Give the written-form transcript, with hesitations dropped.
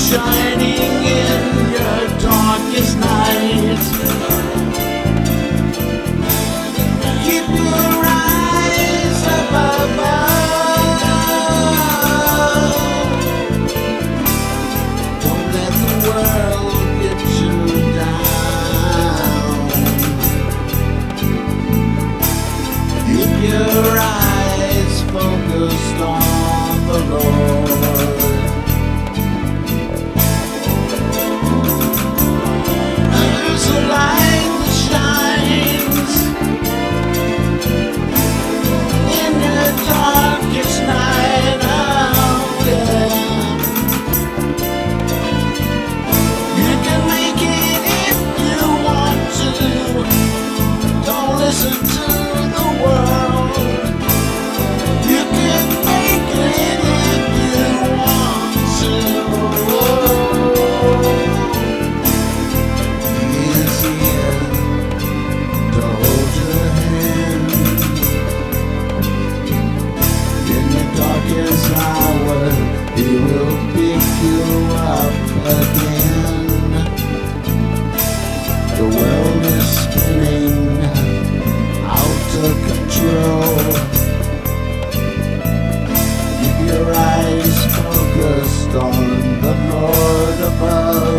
shining in your darkest night. Keep your eyes up above. Don't let the world get you down. Keep your eyes focused on the Lord. There's a light that shines in the darkest night. Oh, yeah. You can make it if you want to. Don't listen to the world. You can make it if you want to. He is here to hold your hand in the darkest hour. He will pick you up again. The world is spinning out of control. Keep your eyes focused on the Lord above.